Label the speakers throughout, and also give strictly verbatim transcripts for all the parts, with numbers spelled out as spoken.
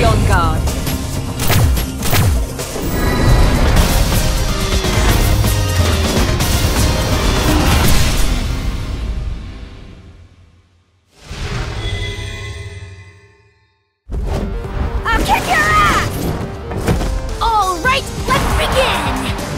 Speaker 1: Be on guard.
Speaker 2: I'll kick your ass! All right, let's begin!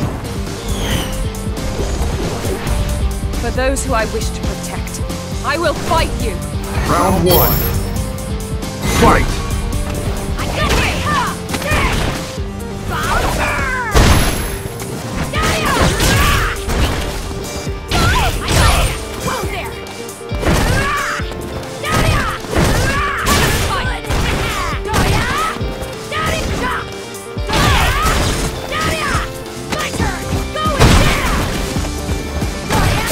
Speaker 1: For those who I wish to protect, I will fight you!
Speaker 3: Round one. Fight!
Speaker 2: I got it! Ha! There! Bouncer! Got I got it! Whoa there! Got it! Fight! Got it! Jump! Got it! My turn! Going down! Got it!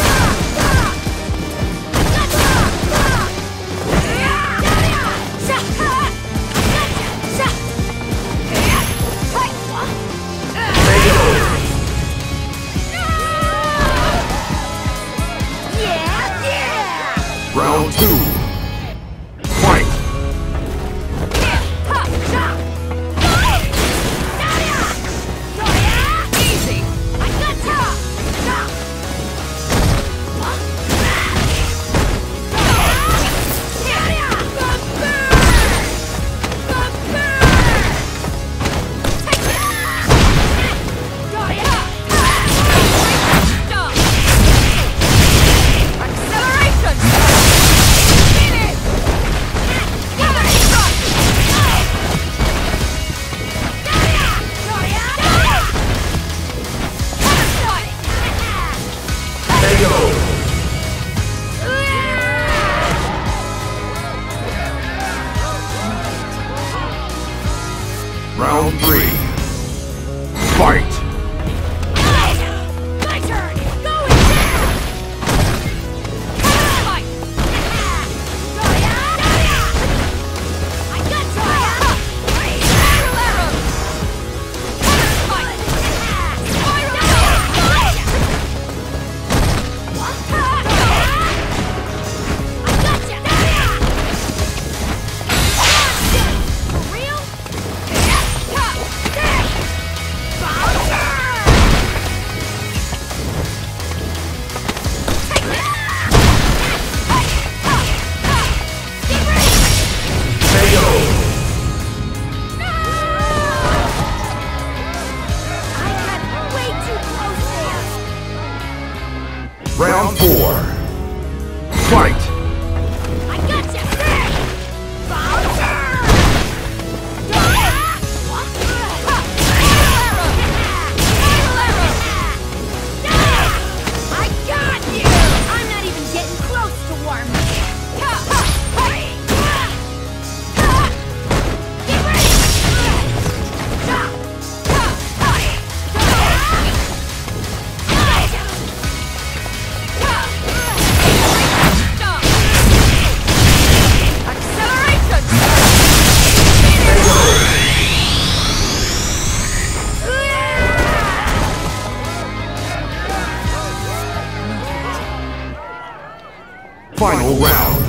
Speaker 3: Round two. Fight!
Speaker 1: Easy! Acceleration! Finish!
Speaker 3: K O! Round three. Fight!
Speaker 2: My turn! Going down! Fight! I got you!
Speaker 1: Spiral arrow! Fight! Spiral arrow!
Speaker 2: I got you! For real?
Speaker 3: K O!
Speaker 2: I got way too close there!
Speaker 3: Round four. Fight!
Speaker 2: I got you! Bouncer! I got you! I'm not even getting close to warming. Get ready!
Speaker 1: Acceleration!
Speaker 3: Final round.